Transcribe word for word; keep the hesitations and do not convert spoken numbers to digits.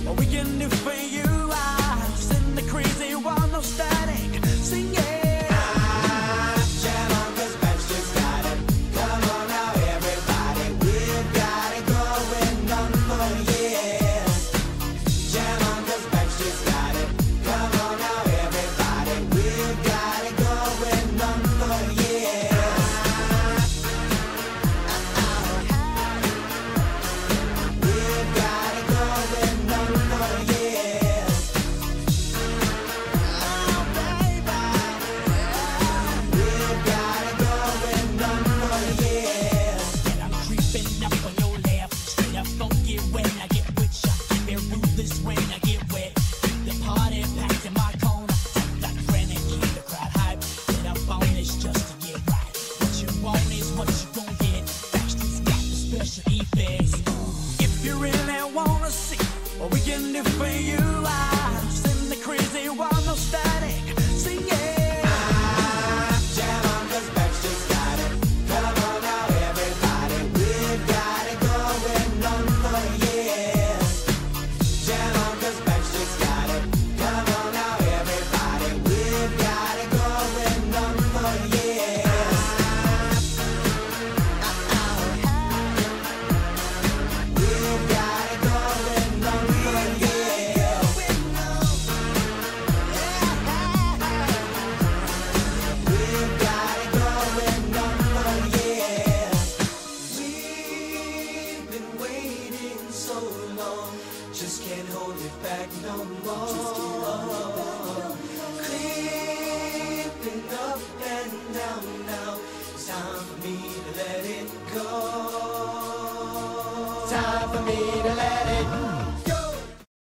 What we can do for you. I send the crazy one, no static. Sing it. If you really wanna see what we can do for you, I send the crazy one, no static. Sing it. Ah, jam on, 'cause Backstreet's got it. Come on now, everybody, we've got it going on for years. Jam on, 'cause Backstreet's got it. Come on now, everybody, we've got it going on for years. Just can't hold it back no more. Creeping up and down now. It's time for me to let it go. Time for me to let it go.